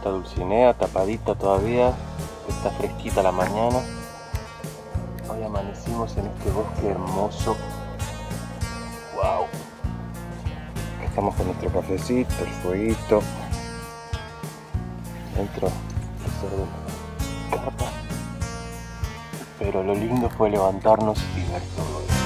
está Dulcinea, tapadita todavía, está fresquita la mañana. Hoy amanecimos en este bosque hermoso. Wow. Acá estamos con nuestro cafecito, el fueguito. Dentro de la carpa. Pero lo lindo fue levantarnos y ver todo esto.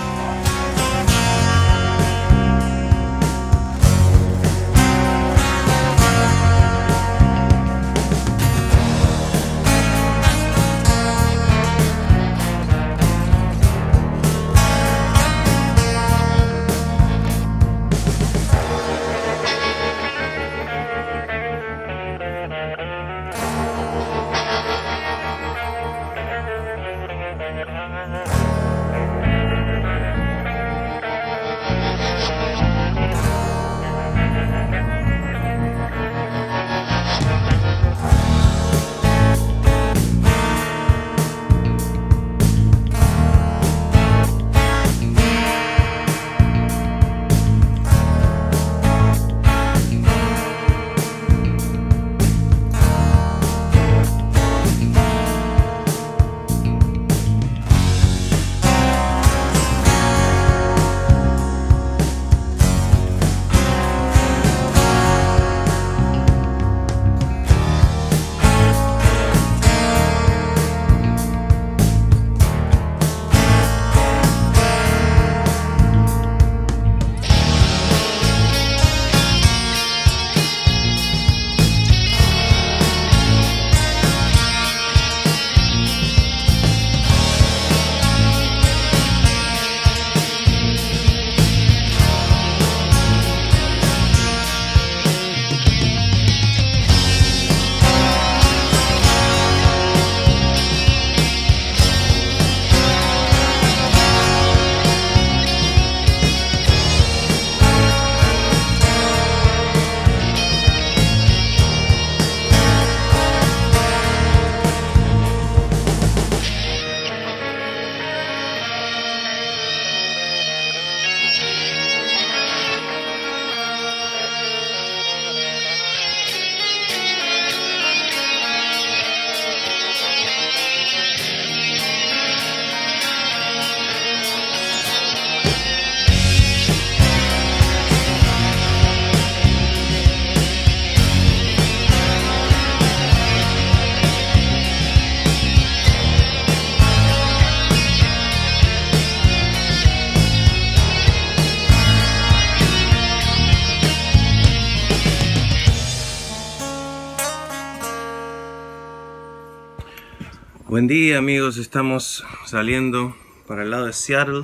Buen día amigos, estamos saliendo para el lado de Seattle.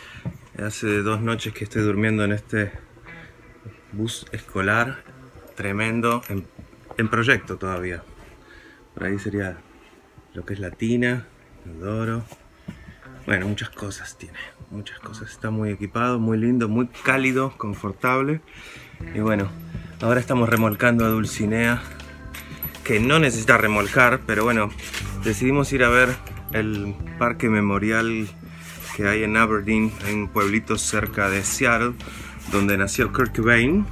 Hace 2 noches que estoy durmiendo en este bus escolar tremendo, en proyecto todavía. Por ahí sería lo que es la tina, inodoro. Bueno, muchas cosas tiene, muchas cosas. Está muy equipado, muy lindo, muy cálido, confortable. Y bueno, ahora estamos remolcando a Dulcinea, que no necesita remolcar, pero bueno, decidimos ir a ver el parque memorial que hay en Aberdeen, en un pueblito cerca de Seattle, donde nació Kurt Cobain.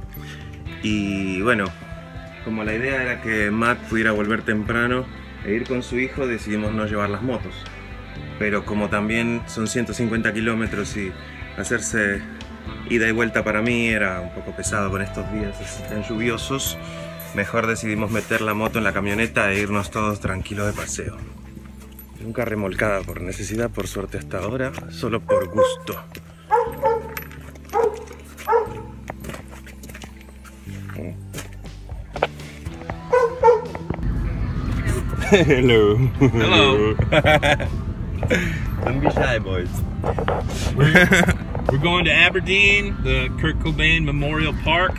Y bueno, como la idea era que Matt pudiera volver temprano e ir con su hijo, decidimos no llevar las motos. Pero como también son 150 kilómetros y hacerse ida y vuelta para mí era un poco pesado con estos días así tan lluviosos, mejor decidimos meter la moto en la camioneta e irnos todos tranquilos de paseo. Nunca remolcada por necesidad, por suerte hasta ahora, solo por gusto. Hello. Hello. Don't be shy, boys. We're going to Aberdeen, the Kurt Cobain Memorial Park.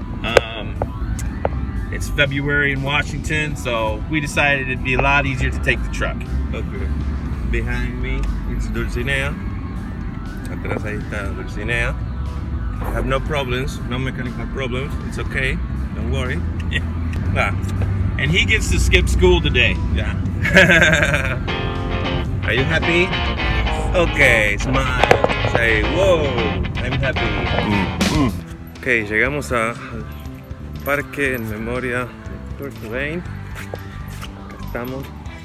It's February in Washington, so we decided it'd be a lot easier to take the truck. Okay. Behind me is Dulcinea. Atrás ahí está Dulcinea. I have no problems, no mechanical problems. It's okay. Don't worry. Yeah. Ah. And he gets to skip school today. Yeah. Are you happy? Okay, smile. Say, whoa, I'm happy. Ok, llegamos al parque en memoria Kurt Cobain. Acá estamos.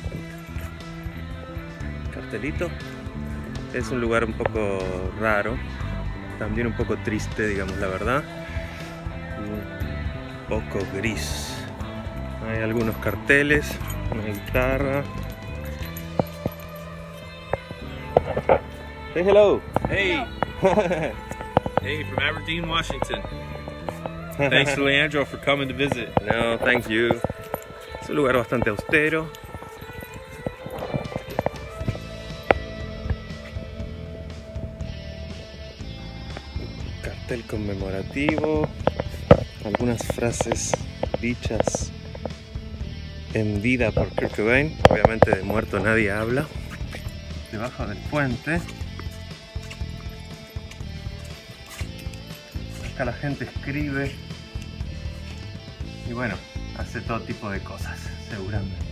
Cartelito. Es un lugar un poco raro, también un poco triste, digamos la verdad. Un poco gris. Hay algunos carteles, una guitarra. Say hello. Hey. Hey, from Aberdeen, Washington. Thanks to Leandro for coming to visit. No, thank you. Es un lugar bastante austero. Cartel conmemorativo. Algunas frases dichas en vida por Kurt Cobain. Obviamente de muerto nadie habla. Debajo del puente. Acá la gente escribe y bueno, hace todo tipo de cosas, seguramente.